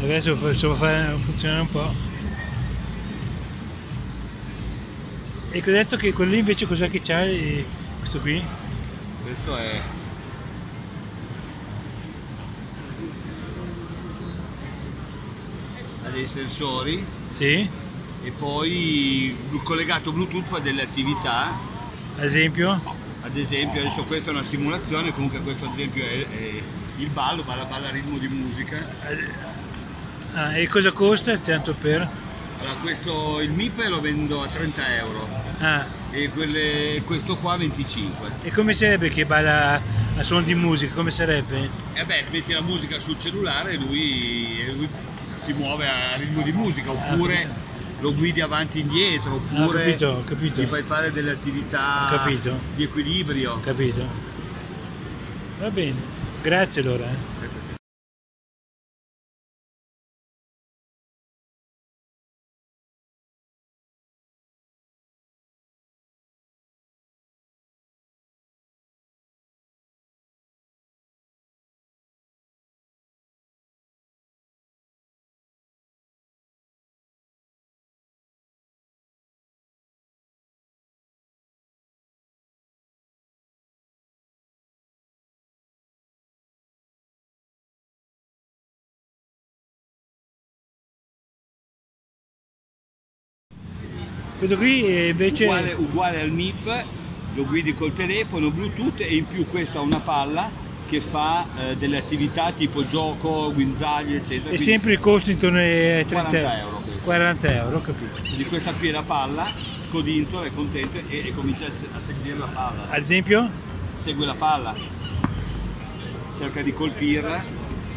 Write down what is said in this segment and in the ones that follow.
Adesso faccio funzionare un po'. E che ho detto che quello lì invece cos'è che c'ha questo qui? Questo è ha dei sensori, Sì? e poi collegato Bluetooth fa delle attività. Ad esempio? Ad esempio, adesso questa è una simulazione, comunque questo ad esempio è il ballo, balla a ritmo di musica. Ah, e cosa costa tanto per? Allora, questo, il MIP lo vendo a 30 euro Ah, e questo qua a 25. e come sarebbe che balla a suono di musica? Come sarebbe? E beh, metti la musica sul cellulare e lui si muove a ritmo di musica, oppure lo guidi avanti e indietro, oppure ho capito. gli fai fare delle attività di equilibrio. Capito. Va bene, grazie allora. Questo qui invece uguale al MIP, lo guidi col telefono, Bluetooth, e in più questo ha una palla che fa delle attività tipo gioco, guinzaglie, eccetera. è sempre il costo intorno ai 30 40 euro. Questo. 40 euro, ho capito. Quindi questa qui è la palla, scodinzola, è contento e comincia a seguire la palla. Ad esempio? Segue la palla, cerca di colpirla.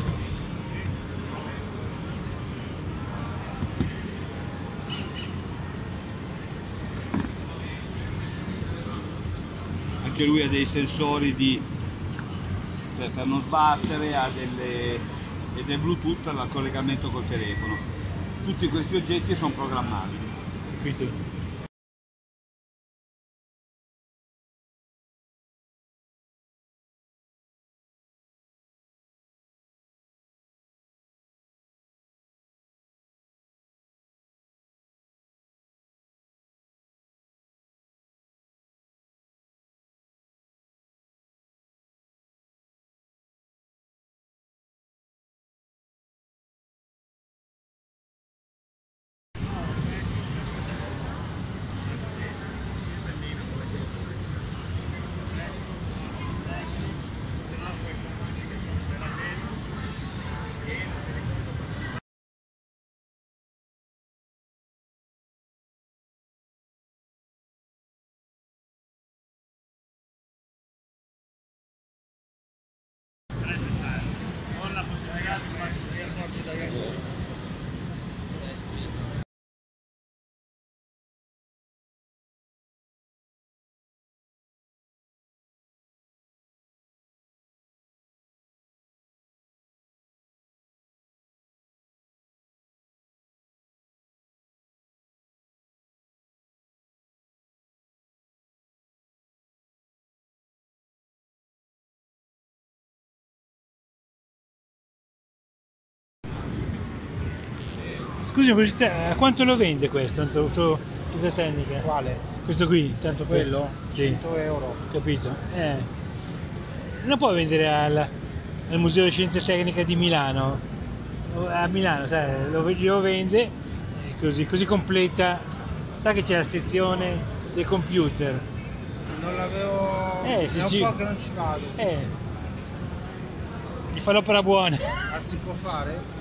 Anche lui ha dei sensori per non sbattere, ha del Bluetooth per il collegamento col telefono. Tutti questi oggetti sono programmabili. Capito? Scusi, a quanto lo vende questo? Questa tecnica? Quale? Questo qui, tanto per... Quello? Sì. 100 euro. Capito? Non può vendere al Museo di Scienze Tecniche di Milano? A Milano, sai, lo vende così completa. Sai che c'è la sezione dei computer? Non l'avevo... Se è un po' che non ci vado. Gli fa l'opera buona. Ma si può fare?